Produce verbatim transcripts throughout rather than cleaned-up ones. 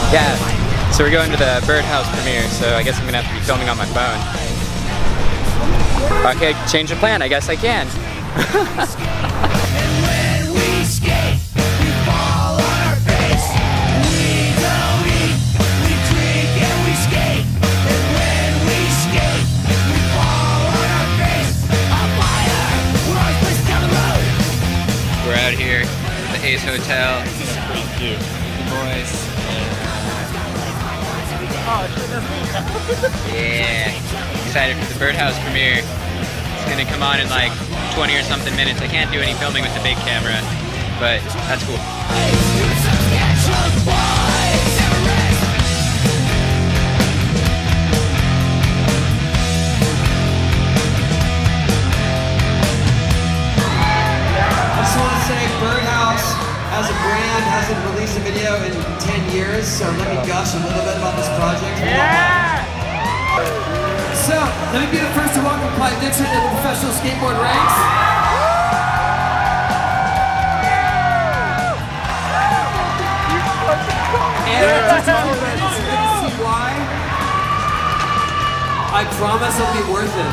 Yeah, so we're going to the Birdhouse premiere, so I guess I'm gonna have to be filming on my phone. Okay, change the plan, I guess I can. We're out here at the Ace Hotel. Pretty cute. The boys. Yeah. Excited for the Birdhouse premiere. It's gonna come on in like twenty or something minutes. I can't do any filming with the big camera, but that's cool. Birdhouse as a brand hasn't released a video in ten years, so let me gush a little bit about this project. Yeah! So, let me be the first to welcome Clyde Dixon to the professional skateboard ranks. And just a few minutes, you're going to see why. I promise it'll be worth it.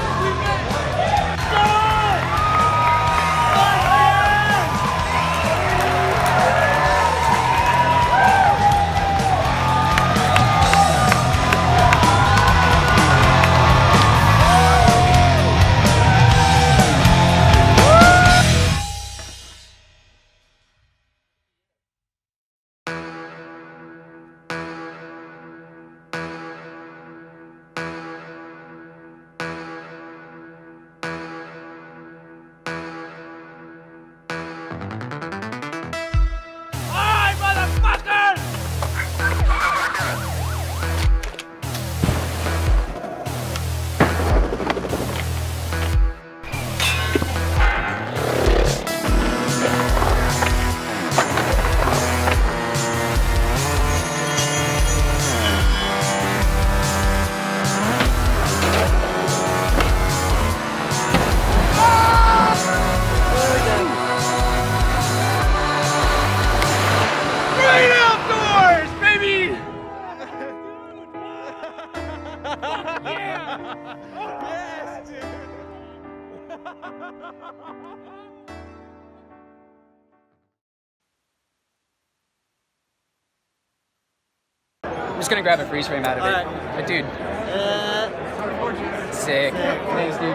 I'm just gonna grab a freeze frame out of it. Right. But dude. Uh, sick. Thanks, dude.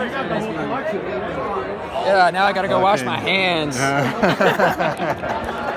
Yeah, now I gotta go okay. wash my hands.